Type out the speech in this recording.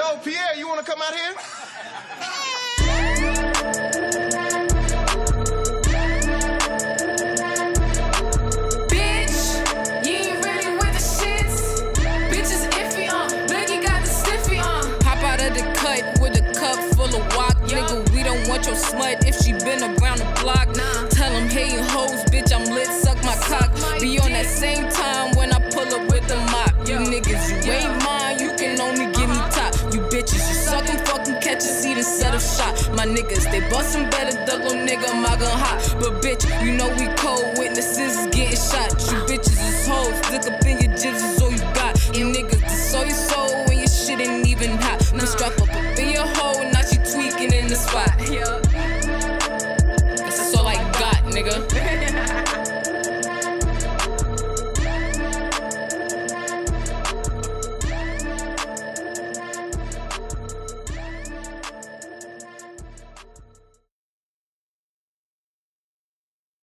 Yo, Pierre, you wanna come out here? Bitch, you ain't really with the shits. Bitch is iffy, Biggie got the stiffy, Pop out of the cut with a cup full of wok. Nigga, we don't want your smut if she been around the block. Tell them hating hoes, bitch, I'm lit, suck my cock. Be on that same time when I pull up with the mop. You niggas, you ain't mine, you can only give me top. You bitches, you suckin', fucking catch a seat instead of shot. My niggas, they bustin' better, duck little nigga, my gun hot. But bitch, you know we cold, witnesses is getting shot. You bitches is hoes, dick up in your jibs is all you got. You niggas, this all you